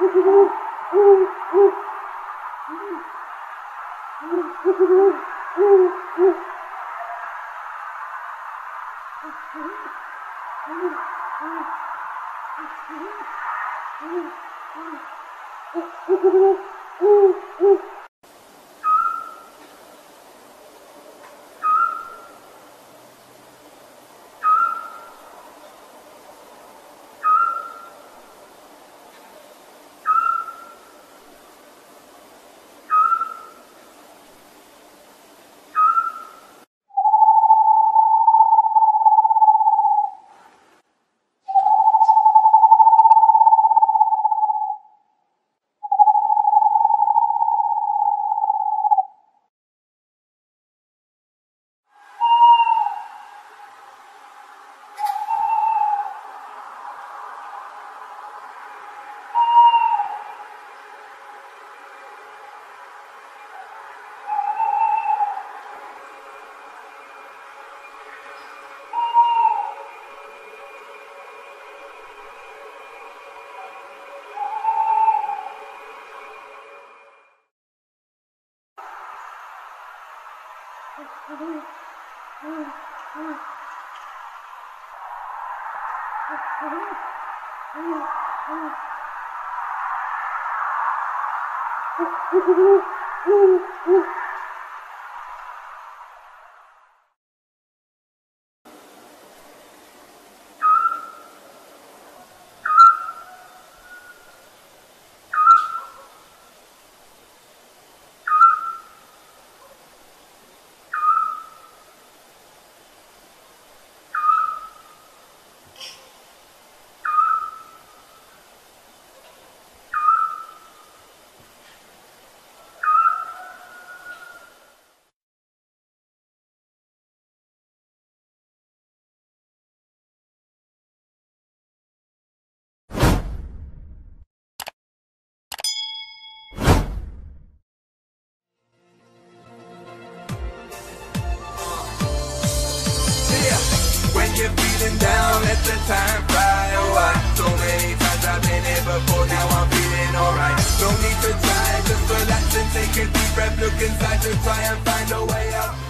You're feeling down, let the time fly away. So many times I've been here before, now I'm feeling alright. No need to try, just relax and take a deep breath. Look inside to try and find a way out.